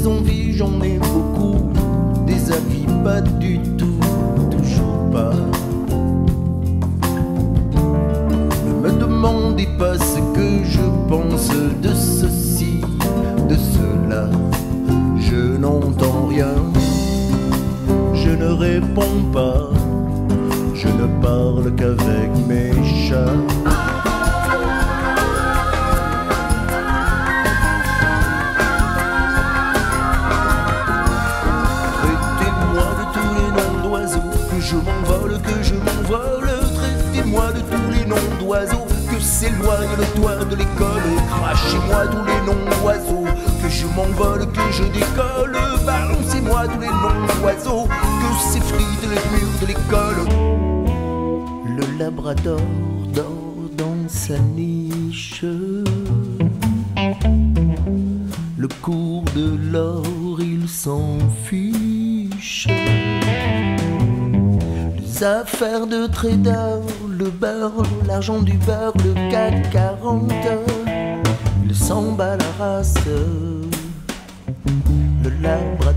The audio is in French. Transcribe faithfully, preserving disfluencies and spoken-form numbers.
envies, j'en ai beaucoup. Des avis, pas du tout, toujours pas. Ne me demandez pas ce que je pense de ceci, de cela. Je n'entends rien, je ne réponds pas, je ne parle qu'avec mes chats. Je m'envole, que je m'envole, traitez-moi de tous les noms d'oiseaux, que s'éloigne le toit de l'école, crachez-moi tous les noms d'oiseaux, que je m'envole, que je décolle, balancez-moi tous les noms d'oiseaux, que s'effritent les murs de l'école. Le labrador dort dans sa niche, le cours de l'or il s'en fiche. Les affaires de trader, le beurre, l'argent du beurre, le C A C quarante, il s'en bat la race. Le labrador